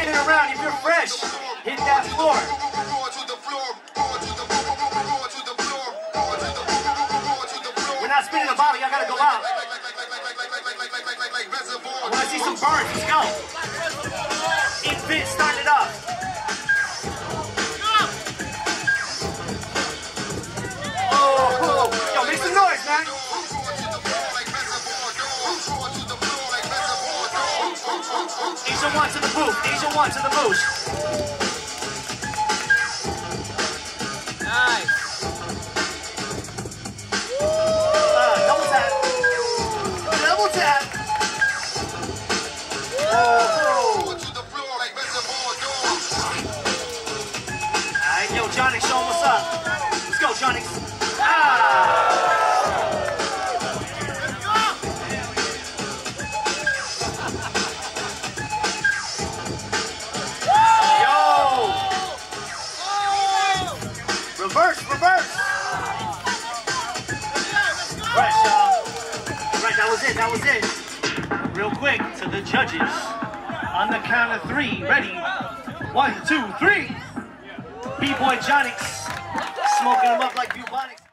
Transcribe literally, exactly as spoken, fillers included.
standing around, if you're fresh, hit that floor. We're not spinning the bottle, y'all gotta go out. I wanna see some burns, let's go. Invince, start it up. Oh, yo, make some noise, man. Asia one to the booth, Asia one to the booth. Nice. Uh, double tap. Double tap. Oh. Alright, yo, Jonix, show him what's up. Let's go, Jonix. Ah. Reverse, reverse. Fresh, y'all. Right, that was it, that was it. Real quick to the judges. On the count of three. Ready? One, two, three. Bboy Jonix. Smoking them up like bubonic.